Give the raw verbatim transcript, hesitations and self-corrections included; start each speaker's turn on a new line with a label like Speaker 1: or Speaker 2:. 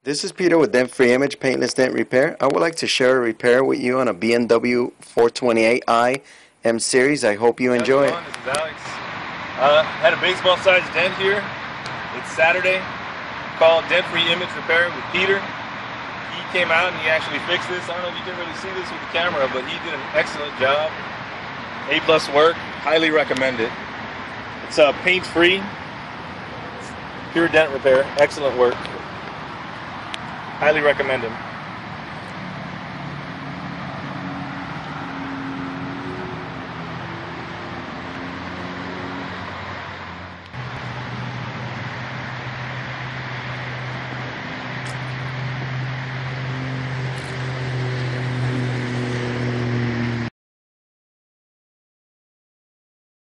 Speaker 1: This is Peter with DentFreeImage Paintless Dent Repair. I would like to share a repair with you on a B M W four twenty-eight i M Series. I hope you enjoy it.
Speaker 2: This is Alex. Uh, had a baseball-sized dent here. It's Saturday. Called DentFreeImage Repair with Peter. He came out and he actually fixed this. I don't know if you can really see this with the camera, but he did an excellent job. A plus work. Highly recommend it. It's uh, paint-free. Pure dent repair. Excellent work. Highly recommend him.